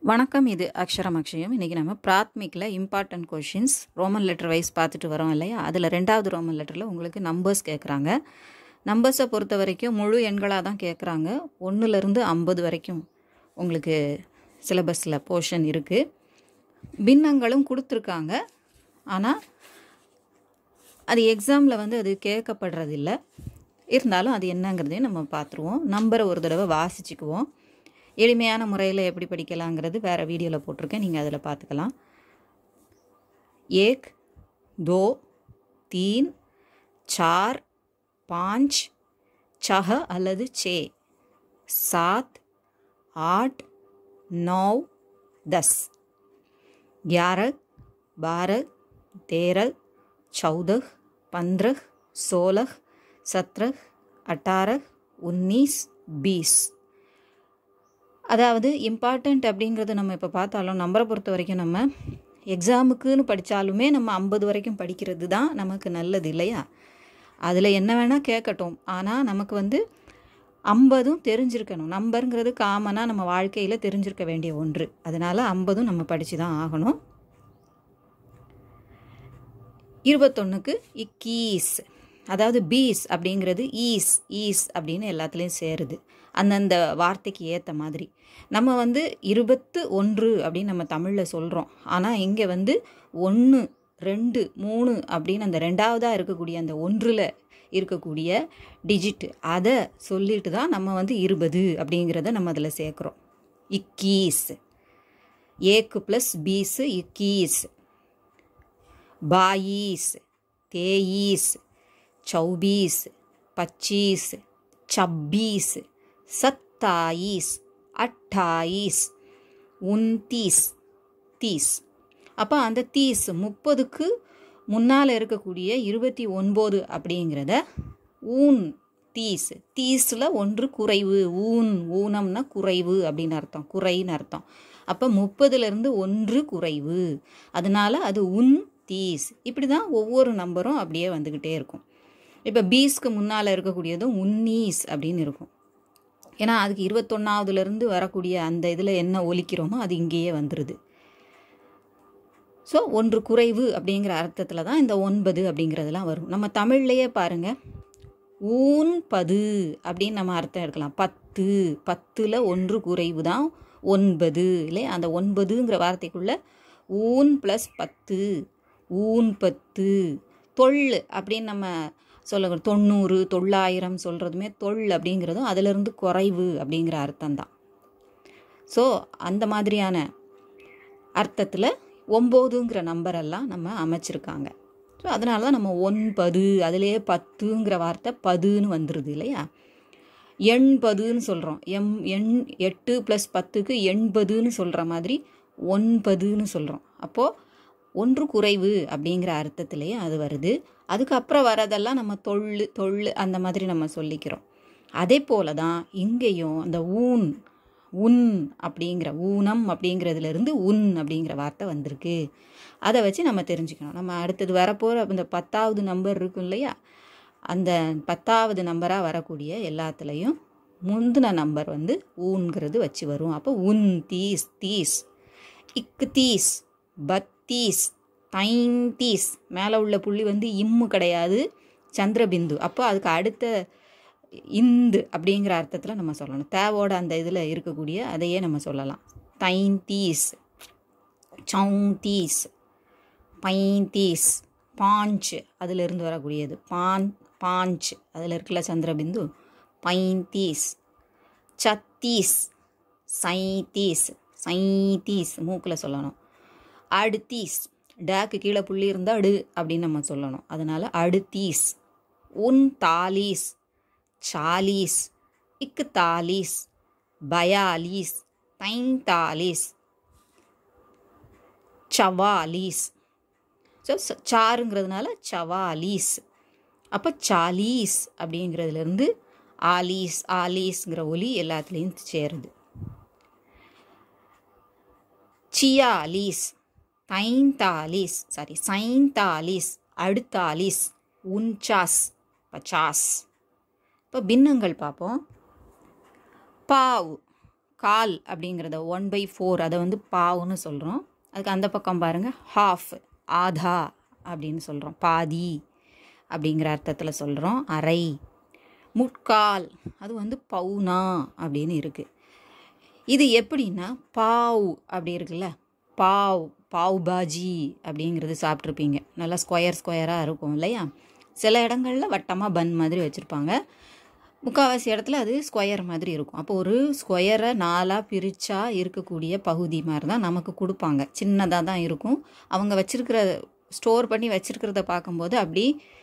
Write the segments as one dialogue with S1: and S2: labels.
S1: வணக்கம், இது அக்ஷரம் அக்ஷயம். இன்றைக்கி நம்ம பிராத்மிக்கில் important questions roman letter wise பார்த்துட்டு வரோம் இல்லையா. அதில் 2வது ரோமன் லெட்டரில் உங்களுக்கு நம்பர்ஸ் கேட்குறாங்க. நம்பர்ஸை பொறுத்த வரைக்கும் முழு எண்களாக தான் கேட்குறாங்க. 1லேருந்து 50 வரைக்கும் உங்களுக்கு சிலபஸில் போர்ஷன் இருக்குது. பின்னங்களும் கொடுத்துருக்காங்க. ஆனால் அது எக்ஸாமில் அது கேட்கப்படுறதில்ல. இருந்தாலும் அது என்னங்கிறதையும் நம்ம பார்த்துருவோம். நம்பரை ஒரு தடவை வாசிச்சுக்குவோம். எளிமையான முறையில் எப்படி படிக்கலாங்கிறது வேறு வீடியோவில் போட்டிருக்கேன், நீங்கள் அதில் பார்த்துக்கலாம். 1 2 3 4 5 6 அல்லது 6 7 8 9 10 11 12 13 14 15 16 17 18 19 20. அதாவது இம்பார்ட்டண்ட் அப்படிங்கிறது நம்ம இப்போ பார்த்தாலும் நம்பரை பொறுத்த வரைக்கும் நம்ம எக்ஸாமுக்குன்னு படித்தாலுமே நம்ம 50 வரைக்கும் படிக்கிறது தான் நமக்கு நல்லது இல்லையா. அதில் என்ன வேணால் கேட்கட்டும், ஆனால் நமக்கு 50ம் தெரிஞ்சிருக்கணும். நம்பருங்கிறது காமனாக நம்ம வாழ்க்கையில் தெரிஞ்சிருக்க வேண்டிய ஒன்று. அதனால் 50ம் நம்ம படித்து தான் ஆகணும். 21க்கு இக்கீஸ், அதாவது பீஸ் அப்படிங்கிறது ஈஸ் அப்படின்னு எல்லாத்துலேயும் சேருது. அந்தந்த வார்த்தைக்கு ஏற்ற மாதிரி நம்ம 21 அப்படின்னு நம்ம தமிழில் சொல்கிறோம். ஆனால் இங்கே 1 2 3 அப்படின்னு அந்த 2வதாக இருக்கக்கூடிய அந்த 1ல் இருக்கக்கூடிய டிஜிட் அதை சொல்லிட்டு தான் நம்ம 20 அப்படிங்கிறத நம்ம அதில் சேர்க்குறோம். இக்கீஸ், ஏக்கு ப்ளஸ் பீஸு இக்கீஸ். பாயீஸ், தேயீஸ், 24 25 26 27 28 29 30. அப்போ அந்த 30க்கு முன்னால் இருக்கக்கூடிய 29 அப்படிங்கிறத ஊன் தீஸில் 1 குறைவு. ஊனம்னா குறைவு அப்படின்னு அர்த்தம், குறைன்னு அர்த்தம். அப்போ 30லேருந்து 1 குறைவு, அதனால் அது தீஸ். இப்படி தான் ஒவ்வொரு நம்பரும் அப்படியே வந்துக்கிட்டே இருக்கும். இப்போ பீஸ்க்கு முன்னால் இருக்கக்கூடியதும் உன்னீஸ் அப்படின்னு இருக்கும். ஏன்னா அதுக்கு 21வதுலேருந்து வரக்கூடிய அந்த இதில் என்ன ஒலிக்கிறோமோ அது இங்கேயே வந்துடுது. ஸோ 1 குறைவு அப்படிங்கிற அர்த்தத்தில் தான் இந்த 9 அப்படிங்கிறதுலாம் வரும். நம்ம தமிழ்லையே பாருங்கள், ஊன்பது அப்படின்னு நம்ம அர்த்தம் எடுக்கலாம். 10, 10ல் 1 குறைவு தான் 9 இல்லையா. அந்த 9ங்கிற வார்த்தைக்குள்ளே ஊன் ப்ளஸ் 10, ஊன் 10. தொல் அப்படின்னு நம்ம சொல்ல 90 900 சொல்கிறதுமே தொல் அப்படிங்கிறதும் அதிலிருந்து குறைவு அப்படிங்கிற அர்த்தம்தான். ஸோ அந்த மாதிரியான அர்த்தத்தில் 9ங்கிற நம்பரெல்லாம் நம்ம அமைச்சிருக்காங்க. ஸோ அதனால தான் நம்ம 9, அதிலேயே 10ங்கிற வார்த்தை பதுன்னு வந்துடுது இல்லையா. எண்பதுன்னு சொல்கிறோம். எண் 8 + 10க்கு 80ன்னு சொல்கிற மாதிரி 9ன்னு சொல்கிறோம். அப்போது 1 குறைவு அப்படிங்கிற அர்த்தத்திலேயே அது வருது. அதுக்கப்புறம் வரதெல்லாம் நம்ம தொல் அந்த மாதிரி நம்ம சொல்லிக்கிறோம். அதே போல தான் இங்கேயும் அந்த உன் அப்படிங்கிற ஊனம் அப்படிங்கிறதுலேருந்து அப்படிங்கிற வார்த்தை வந்திருக்கு. அதை வச்சு நம்ம தெரிஞ்சுக்கணும். நம்ம அடுத்தது வரப்போகிற அந்த 10வது நம்பர் இருக்கும் இல்லையா, அந்த 10வது நம்பராக வரக்கூடிய எல்லாத்துலேயும் முந்தின நம்பர் ஊன்கிறது வச்சு வரும். அப்போ தீஸ், இக்தீஸ், பத்தீஸ், 35. மேலே உள்ள புள்ளி இம்மு கிடையாது, சந்திரபிந்து. அப்போ அதுக்கு அடுத்த இந்து அப்படிங்கிற அர்த்தத்தில் நம்ம சொல்லணும். தேவோட அந்த இதில் இருக்கக்கூடிய அதையே நம்ம சொல்லலாம். 33 34 35 5 அதிலிருந்து வரக்கூடியது பாஞ்ச் அதில் இருக்குல்ல சந்திரபிந்து 35 36 37 மூக்கில் சொல்லணும். அடுத்தீஸ், டேக்கு கீழே புள்ளி இருந்தால் அடு அப்படின்னு நம்ம சொல்லணும். அதனால் அடுத்தீஸ். 39 40 41 42 43 44. ஸோ சாருங்கிறதுனால 44. அப்போ 40 அப்படிங்கிறதுலேருந்து ஆலீஸ்ங்கிற ஒலி எல்லாத்துலேயும் சேருது. 46 45 அடுத்தாலிஸ் 49 50. இப்போ பின்னங்கள் பார்ப்போம். பாவ் கால் அப்படிங்கிறத 1/4 அதை வந்து பாவுன்னு சொல்கிறோம். அதுக்கு அந்த பக்கம் பாருங்கள் ஹாஃப், ஆதா அப்படின்னு சொல்கிறோம். பாதி அப்படிங்கிற அர்த்தத்தில் சொல்கிறோம். அரை. முக்கால் அது வந்து பவுனா அப்படின்னு இருக்குது. இது எப்படின்னா பாவ் அப்படி இருக்குல்ல, பாவ் பாஜி அப்படிங்கிறது சாப்பிட்ருப்பீங்க. நல்லா ஸ்கொயராக இருக்கும் இல்லையா? சில இடங்களில் வட்டமாக பன் மாதிரி வச்சுருப்பாங்க. முக்கால்வாசி இடத்துல அது ஸ்கொயர் மாதிரி இருக்கும். அப்போ ஒரு ஸ்கொயரை 4ஆக பிரித்தா இருக்கக்கூடிய பகுதி மாதிரி தான் நமக்கு கொடுப்பாங்க. சின்னதாக தான் இருக்கும். அவங்க வச்சுருக்கிற ஸ்டோர் பண்ணி வச்சுருக்கிறத பார்க்கும்போது அப்படி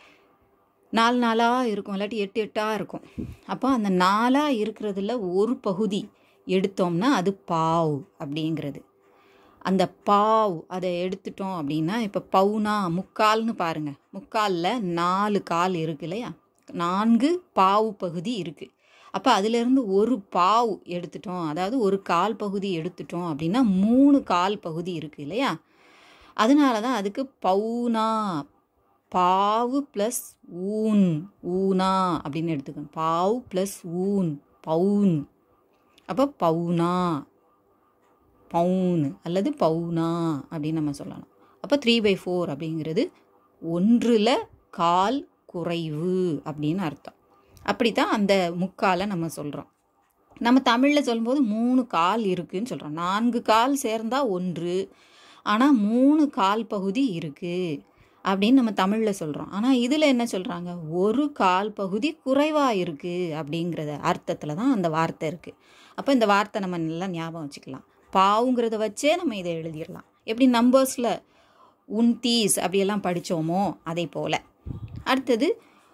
S1: 4 இருக்கும், இல்லாட்டி 8 இருக்கும். அப்போ அந்த 4 இருக்கிறதுல ஒரு பகுதி எடுத்தோம்னா அது பாவ் அப்படிங்கிறது. அந்த பாவ் அதை எடுத்துட்டோம் அப்படின்னா, இப்போ பவுனா முக்கால்னு பாருங்கள். முக்காலில் 4 கால் இருக்கு இல்லையா? 4 பாவு பகுதி இருக்குது. அப்போ அதிலேருந்து ஒரு பாவ் எடுத்துட்டோம், அதாவது ஒரு கால் பகுதி எடுத்துட்டோம் அப்படின்னா 3 கால் பகுதி இருக்குது இல்லையா? அதனால தான் அதுக்கு பவுனா, பாவு ப்ளஸ் ஊன், ஊனா அப்படின்னு எடுத்துக்கணும். பாவ் ப்ளஸ் ஊன், பவுன். அப்போ பவுனா, பவுன் அல்லது பவுனா அப்படின்னு நம்ம சொல்லலாம். அப்போ 3/4 அப்படிங்கிறது 1/4 குறைவு அப்படின்னு அர்த்தம். அப்படி தான் அந்த முக்காலை நம்ம சொல்கிறோம். நம்ம தமிழில் சொல்லும்போது 3 கால் இருக்குதுன்னு சொல்கிறோம். 4 கால் சேர்ந்தால் 1, ஆனால் 3 கால் பகுதி இருக்குது அப்படின்னு நம்ம தமிழில் சொல்கிறோம். ஆனால் இதில் என்ன சொல்கிறாங்க? ஒரு கால் பகுதி குறைவாக இருக்குது அப்படிங்கிறத அர்த்தத்தில் தான் அந்த வார்த்தை இருக்குது. அப்போ இந்த வார்த்தை நம்ம நல்லா ஞாபகம் வச்சுக்கலாம். பாவுங்கிறத வச்சே நம்ம இதை எழுதிடலாம். எப்படி நம்பர்ஸில் 29 அப்படியெல்லாம் படித்தோமோ அதே போல். அடுத்தது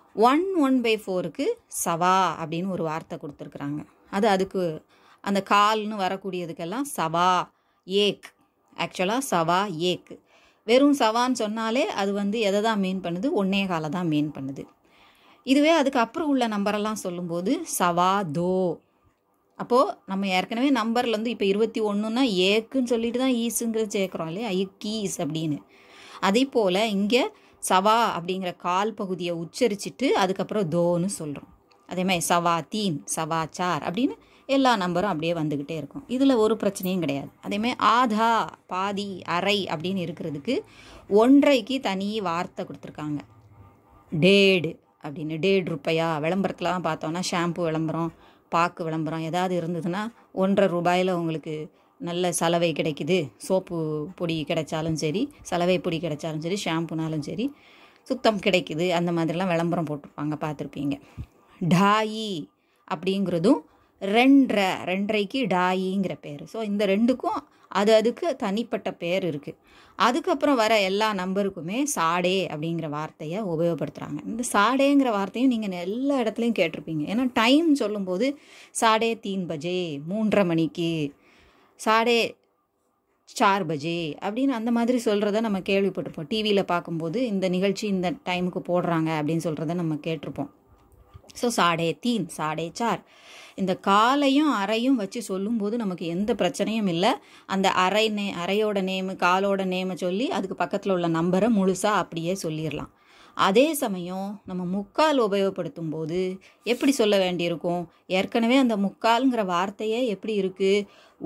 S1: 1/4க்கு சவா அப்படின்னு ஒரு வார்த்தை கொடுத்துருக்குறாங்க. அதுக்கு அந்த கால்னு வரக்கூடியதுக்கெல்லாம் சவா ஏக். ஆக்சுவலாக சவா ஏக். வெறும் சவான்னு சொன்னாலே அது வந்து எதை தான் மீன் பண்ணுது? 1/4 தான் மீன் பண்ணுது. இதுவே அதுக்கு அப்புறம் உள்ள நம்பரெல்லாம் சொல்லும்போது சவா தோ. அப்போது நம்ம ஏற்கனவே நம்பரில் வந்து இப்போ 21ன்னா ஏக்குன்னு சொல்லிட்டு தான் ஈஸுங்கிறது சேர்க்குறோம் இல்லையா? இக்கீஸ் அப்படின்னு. அதே போல் இங்கே சவா அப்படிங்கிற கால் பகுதியை உச்சரிச்சுட்டு அதுக்கப்புறம் தோன்னு சொல்கிறோம். அதேமாதிரி சவா தீன், சவா சார் அப்படின்னு எல்லா நம்பரும் அப்படியே வந்துக்கிட்டே இருக்கும். இதில் ஒரு பிரச்சனையும் கிடையாது. அதேமாதிரி ஆதா, பாதி, அரை அப்படின்னு இருக்கிறதுக்கு 1/2க்கு தனி வார்த்தை கொடுத்துருக்காங்க. டேடு அப்படின்னு. ₹1.5 விளம்பரத்துலாம் பார்த்தோன்னா ஷாம்பு விளம்பரம், பாக்கு விளம்பரம் ஏதாவது இருந்ததுன்னா ₹1.5 உங்களுக்கு நல்ல சலவை கிடைக்குது. சோப்பு பொடி கிடைச்சாலும் சரி, சலவை பொடி கிடைச்சாலும் சரி, ஷாம்புனாலும் சரி, சுத்தம் கிடைக்குது. அந்த மாதிரிலாம் விளம்பரம் போட்டிருப்பாங்க, பார்த்துருப்பீங்க. டாயி அப்படிங்கிறதும் 2.5க்கு டாயிங்கிற பேர். ஸோ இந்த ரெண்டுக்கும் அதுக்கு தனிப்பட்ட பேர் இருக்குது. அதுக்கப்புறம் வர எல்லா நம்பருக்குமே சாடே அப்படிங்கிற வார்த்தையை உபயோகப்படுத்துகிறாங்க. இந்த சாடேங்கிற வார்த்தையும் நீங்கள் எல்லா இடத்துலையும் கேட்டிருப்பீங்க. ஏன்னா டைம் சொல்லும்போது சாடே 3 பஜே, 3:30 மணிக்கு, சாடே 4 பஜே அப்படின்னு அந்த மாதிரி சொல்கிறத நம்ம கேள்விப்பட்டிருப்போம். டிவியில் பார்க்கும்போது இந்த நிகழ்ச்சி இந்த டைமுக்கு போடுறாங்க அப்படின்னு சொல்கிறத நம்ம கேட்டிருப்போம். ஸோ சாடே 3, சாடே 4 இந்த காலையும் அறையும் வச்சு சொல்லும்போது நமக்கு எந்த பிரச்சனையும் இல்லை. அந்த அறையோட நேமு, காலோட நேமை சொல்லி அதுக்கு பக்கத்தில் உள்ள நம்பரை முழுசாக அப்படியே சொல்லிடலாம். அதே சமயம் நம்ம முக்கால் உபயோகப்படுத்தும் போது எப்படி சொல்ல வேண்டியிருக்கும்? ஏற்கனவே அந்த முக்கால்ங்கிற வார்த்தையே எப்படி இருக்குது?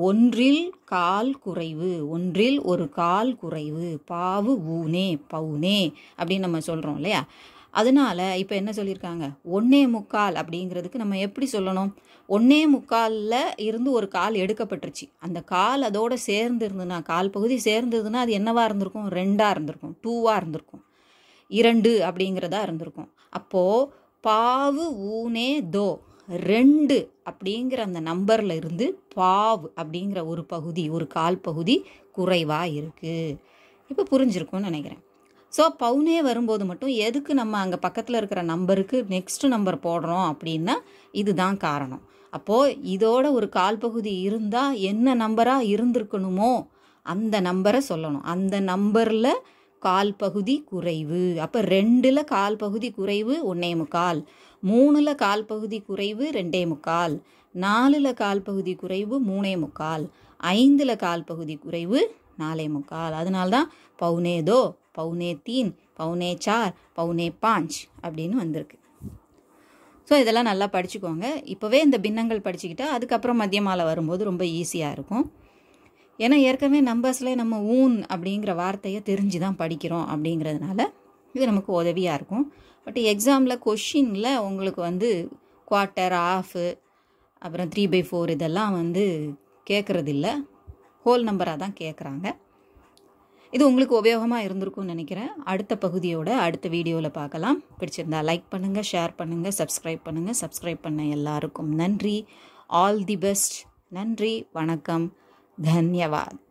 S1: 1/4 குறைவு, 1/1 குறைவு, பாவு ஊனே, பவுனே அப்படின்னு நம்ம சொல்கிறோம் இல்லையா? அதனால இப்போ என்ன சொல்லியிருக்காங்க? 1/4 அப்படிங்கிறதுக்கு நம்ம எப்படி சொல்லணும்? 1/4 இருந்து ஒரு கால் எடுக்கப்பட்டுருச்சு. அந்த கால் அதோடு சேர்ந்து இருந்ததுன்னா, கால் பகுதி சேர்ந்ததுன்னா அது என்னவாக இருந்திருக்கும்? 2ஆக இருந்திருக்கும், 2ஆக இருந்திருக்கும், 2 அப்படிங்கிறதா இருந்திருக்கும். அப்போது பாவு ஊனே தோ, 2 அப்படிங்கிற அந்த நம்பரில் இருந்து பாவ் அப்படிங்கிற ஒரு பகுதி, ஒரு கால் பகுதி குறைவாக இருக்குது. இப்போ புரிஞ்சிருக்கும்னு நினைக்கிறேன். ஸோ பவுனே வரும்போது மட்டும் எதுக்கு நம்ம அங்கே பக்கத்தில் இருக்கிற நம்பருக்கு நெக்ஸ்ட் நம்பர் போடுறோம் அப்படின்னா இதுதான் காரணம். அப்போது இதோட ஒரு கால் பகுதி இருந்தால் என்ன நம்பராக இருந்திருக்கணுமோ அந்த நம்பரை சொல்லணும். அந்த நம்பரில் கால் பகுதி குறைவு. அப்போ 2ல் கால் பகுதி குறைவு 1/4, 3ல் கால் பகுதி குறைவு 2/4, 4ல் கால் பகுதி குறைவு 3/4, 5ல் கால் பகுதி குறைவு 4/4. அதனால்தான் பவுனே தோ, பவுனே 3, பவுனே 4, பவுனே 5 அப்படின்னு வந்திருக்கு. ஸோ இதெல்லாம் நல்லா படிச்சுக்கோங்க. இப்போவே இந்த பின்னங்கள் படிச்சுக்கிட்டா அதுக்கப்புறம் மத்தியமால வரும்போது ரொம்ப ஈஸியாக இருக்கும். ஏன்னா ஏற்கனவே நம்பர்ஸில் நம்ம ஊன் அப்படிங்கிற வார்த்தையை தெரிஞ்சு தான் படிக்கிறோம் அப்படிங்கிறதுனால இது நமக்கு உதவியாக இருக்கும். பட் எக்ஸாமில் கொஷினில் உங்களுக்கு வந்து குவார்ட்டர், ஆஃபு, அப்புறம் 3/4 இதெல்லாம் வந்து கேட்குறதில்ல, ஹோல் நம்பராக தான் கேட்குறாங்க. இது உங்களுக்கு உபயோகமாக இருந்திருக்கும்னு நினைக்கிறேன். அடுத்த பகுதியோட அடுத்த வீடியோவில் பார்க்கலாம். பிடிச்சிருந்தா லைக் பண்ணுங்கள், ஷேர் பண்ணுங்கள், சப்ஸ்கிரைப் பண்ணுங்கள். சப்ஸ்கிரைப் பண்ண எல்லாருக்கும் நன்றி. All the best. நன்றி, வணக்கம், தன்யவாத்.